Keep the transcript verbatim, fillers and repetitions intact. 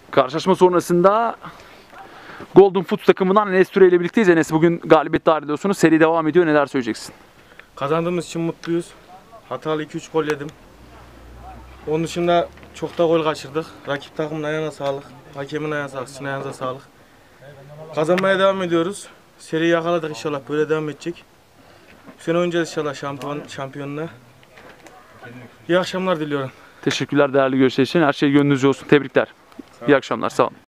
Karşılaşma sonrasında Golden Foot takımından Enes Türe ile birlikteyiz. Enes, bugün galibiyet dahil ediyorsunuz. Seri devam ediyor. Neler söyleyeceksin? Kazandığımız için mutluyuz. Hatalı iki üç gol yedim. Onun dışında çok da gol kaçırdık. Rakip takımın ayağına sağlık. Hakemin ayağına sağlık. Sizin ayağınıza sağlık. Kazanmaya devam ediyoruz. Seriyi yakaladık, inşallah böyle devam edecek. Bu sene oynayacağız inşallah şampiyon, şampiyonluğa. İyi akşamlar diliyorum. Teşekkürler değerli görüşler için. Her şey gönlünüzce olsun. Tebrikler. İyi akşamlar. Sağ olun.